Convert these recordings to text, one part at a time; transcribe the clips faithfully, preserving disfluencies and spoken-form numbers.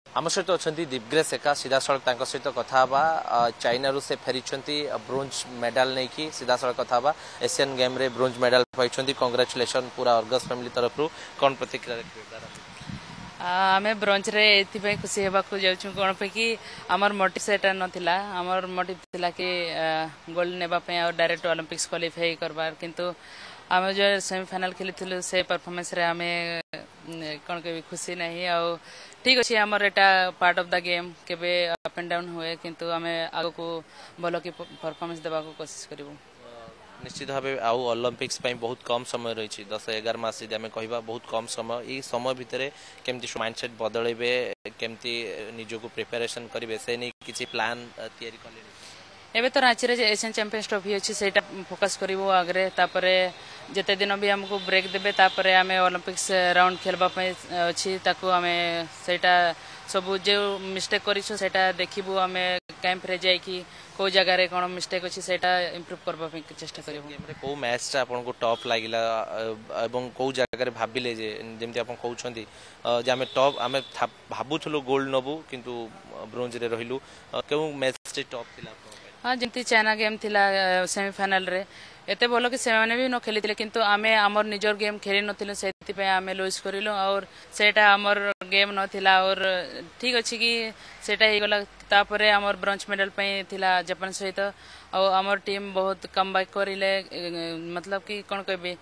आम सहित अच्छा दिव्ग्रेस एका सीधा सड़क सहित कथा चाइना रू से फेरी ब्रोंज मेडल नहीं कि सीधा सड़क कथा एशियन गेम रे ब्रोंज मेडल पाई कंग्रेचुलेसन पूरा अर्गस फैमिली तरफ कौन प्रतिक्रिया आम ब्रोंज रे एथि खुशी होगा जाऊँ कौन पे कि आमर मोटिव सेटा नाला आमर मोटिव थिला कि गोल्ड नेबापी और डायरेक्ट ओलंपिक्स क्वालिफाई करबार किंतु आम जो सेमीफाइनल खेली से परफॉर्मेंस रे आमे कौन के खुशी नहीं आ ठीक अच्छे आमर एटा पार्ट ऑफ द गेम केबे अप एंड डाउन हुए किंतु आमे आगो को भलो की परफॉर्मेंस देबा को कोशिश करिवो। निश्चित भाव आउ ओलंपिक्स बहुत कम समय रही दस एगार मास यदि आम कह बहुत कम समय ये समय भितर केमती माइंडसेट बदलैबे केमती निजको प्रिपरेशन करेंगे से नहीं किसी प्लान तैयारी कले एबे तो रांची रे एशियन चैंपियंस ट्रॉफी अच्छी सेटा फोकस करिवो आगरे तापरे जते दिन भी हमको ब्रेक देबे तापरे आमे ओलंपिक्स राउंड खेलबा पई अछि ताको आमे सेटा सब जो मिस्टेक करिसो सेटा देखिबो आमे कैंप रे जाई कि को जगह रे कोन मिस्टेक अछि सेटा इंप्रूव करबा पई चेष्टा करिवो। गेम रे को मैच ता आपन को टॉप लागिला एवं को जगह रे भाबिले जे जेमति आपन कहउछंती जे आमे टॉप आमे भाबुथलो गोल्ड नबु किंतु ब्रोंज रे रहिलु केउ मैच रे टॉप थिला हाँ जमती चाइना गेम थिला सेमीफाइनल रे एते बोलो कि सेमाने भी न खेली थिले किंतु आमे हमर निजर गेम खेली नथिलु सेति पे आमे लॉस करिलु और सेटा हमर गेम न थिला और ठीक अछि कि सेटा हे गला तापरे हमर ब्रोंज मेडल पे थिला जापान सहित और हमर टीम बहुत कम बैक करिले मतलब कि कोन कहबे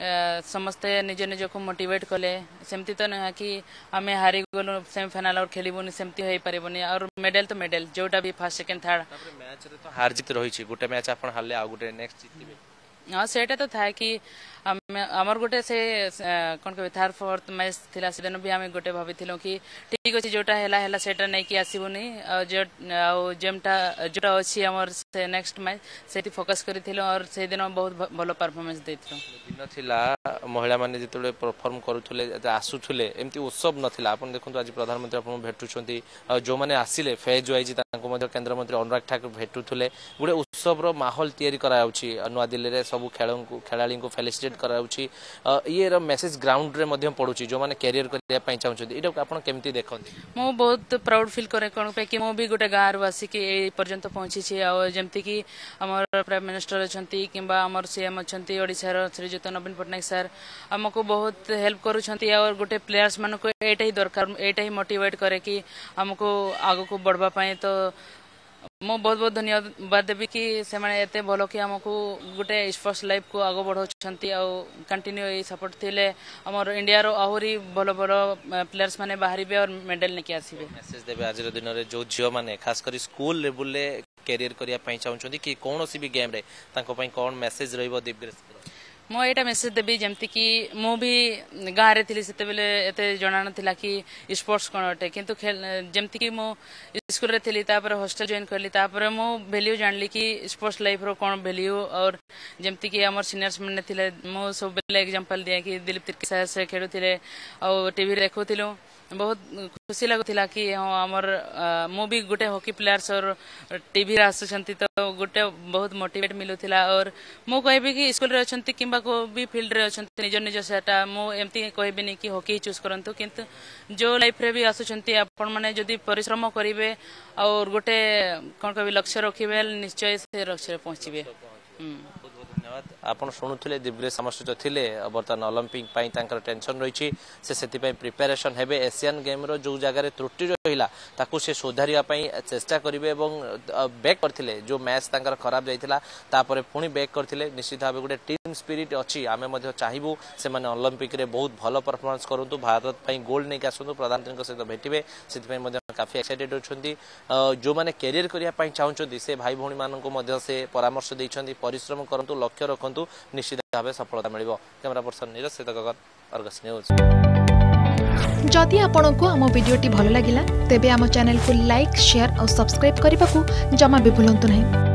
समस्ते निज निज को मोटिवेट कले सेमती तो ना कि आमे हारी गलो सेमीफाइनल और खेलिबोनी सेमती होई परिबोनी और मेडल तो मेडल जोटा भी फर्स्ट सेकंड थर्ड मैच रे तो हार जीत रही छी गोटे मैच आपण हारले आ गोटे नेक्स्ट जीतबे हाँ सेटा तो था कि आमर गोटे से कौन कह थर्ड फोर्थ मैच थिला से दिन भी आम गोटे भाभी कि ठीक अच्छे जोटा है है सेटा नहीं कि आसबनी जो जेमटा जोटा अच्छी आमर से नेक्स्ट मैच से फोकस करिथिलो और से दिन बहुत भलो परफॉर्मेंस देथिलो दिन थिला महिला माने जेतले परफॉर्म करूथले आसुथले एमती उत्सव नथिला आपण देखंतु आज प्रधानमंत्री आपण भेटुछंती जो माने आसिले फेज वाइज तांको मध्ये केंद्र मंत्री अनुराग ठाकुर भेटुथले गुडे उत्सव रो माहौल तयारी कराउछि नुआ दिल्ली रे सब खेलों को खेलाड़ी को फेलिसिटेट कराउछि ये मेसेज ग्राउंड रे मध्यम पडुछि जो माने कैरियर करिया पई चाहउछथि एटा आपण केमती देखंती मो बहुत प्राउड फील करे कोन पे कि मो भी गोटे गार वासी के ए पर्यंत पहुंची छी आ जेमति कि हमर प्राइम मिनिस्टर अछंती किबा हमर सीएम अछंती ओडिसा रो श्रीजुत नवीन पटनायक सर हमको बहुत हेल्प करूछंती और गोटे प्लेयर्स मन को एटा ही दरकार एटा ही मोटिवेट करे कि हमको आगो को बढ़बा पई तो मो बहुत बहुत धन्यवाद देवी कि से माने एते भलो कि हमको गोटे स्पोर्ट्स लाइफ को आगो बढ़ाउछंती आ कंटिन्यू ए सपोर्ट थिले हमर इंडिया रो आहुरी भलो भलो प्लेयर्स माने बाहरीबे और मेडल लेके आसीबे मेसेज देबे आज रो दिन रे जो जियो माने खास करी स्कूल लेवल ले कैरियर करिया पई चाहउछंती कि कोनोसी भी गेम रे तांको पई कोन मेसेज रहइबो दिव्ग्रेस मो एटा मेसेज देबी जमती कि मो भी गाँव रे थिली सेते बेले एते जणा नथिला कि स्पोर्ट्स कोन अटे किंतु खेल जमती कि मो स्कूल रे थिली तापर हॉस्टल जॉइन करली तापर मो वैल्यू जानली कि स्पोर्ट्स लाइफ रो कोन वैल्यू और जमती कि हमर सीनियर्स माने थिले मो सब बेले एग्जांपल दिया कि दिलीप तिर्की सर से खेलु थिले और टीवी रे देखुथिलो बहुत खुशी लगुला कि हाँ आमर मु भी गोटे हॉकी प्लेयर्स और टीवी रे आसुछंती तो गोटे बहुत मोटिवेट मिलुथिला और मु कहबी कि स्कूल रे अछंती किंबा को भी फील्ड रे अछंती निज निज सेटा मु एमती कहबिनी कि हॉकी चूज करंतु किंतु जो लाइफ रे भी आसुछंती आपण माने जदी परिश्रम करिवे और गोटे कोन कहबी लक्ष्य रखिबे निश्चय से लक्ष्य रे पहुंचीबे। धन्यवाद आपण शुणुले दिव्ग्रेस आम सहित थिले बर्तमान ओलंपिक पई तांकर टेंशन रही से सेति पई प्रिपरेशन हेबे एशियन गेम रो जो जगह रे त्रुटि रहिला ताकू से सुधारिया पई चेष्टा करिवे एवं बैक करथिले जो मैच तांकर खराब जाइथिला तापरे पुनी बैक करथिले निश्चित भाबे गुटे टीम स्पिरिट अछि आमे मध्ये चाहिबु से माने ओलंपिक रे बहुत भलो परफॉर्मेंस करंतु भारत पई गोल्ड नै आसंतु प्रधानमंत्री सहित भेटिबे सेति पई मध्ये काफी एक्साइटेड होछंती जो माने कैरियर करिया पई चाहउछंती से भाई भौणी मानको मध्ये से परामर्श दैछंती परिश्रम करंतु लक्ष्य रखंतु निश्चित भाव सफलता मिलिबो। कैमरा पर्सन नीरज सहित गगन अर्गस न्यूज। जदि आपंक आम भिडी भल लगा तेब आम चैनल को लाइक शेयर और सब्सक्राइब करने को जमा भी भूलु नहीं।